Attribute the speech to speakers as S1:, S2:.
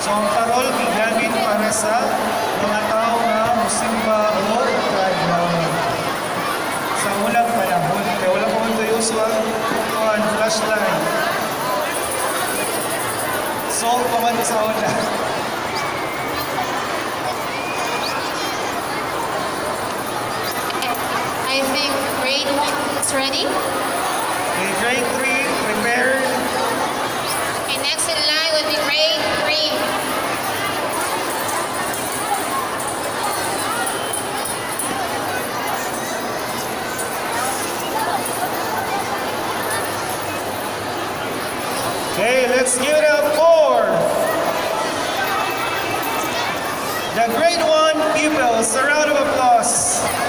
S1: So ang parol gigamit para sa mga tao na musimba o kadlaw. Sa unang panahon, kaya wala ko ito usual flashlight. So, paman sa una.
S2: I think grade 1 is ready.
S1: Okay, grade 3, prepared.
S2: Okay, next in line would be grade 3.
S1: Okay, let's give it up for the grade 1 pupils. A round of applause.